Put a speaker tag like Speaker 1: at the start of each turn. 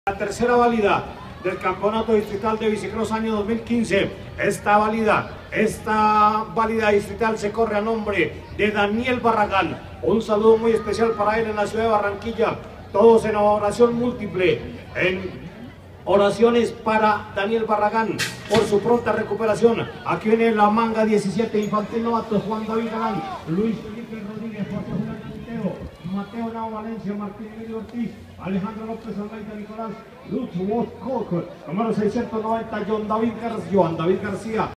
Speaker 1: La tercera válida del Campeonato Distrital de Bicicross año 2015. Esta válida distrital se corre a nombre de Daniel Barragán. Un saludo muy especial para él en la ciudad de Barranquilla. Todos en oración múltiple, en oraciones para Daniel Barragán por su pronta recuperación. Aquí viene la manga 17, infantil novato, Juan David Galán, Luis Felipe Rodríguez, José Julián Mateo Nao Valencia, Martín Emilio Ortiz, Alejandro López Almeida, Nicolás Lutz Woodcock, número 690, Joan David García.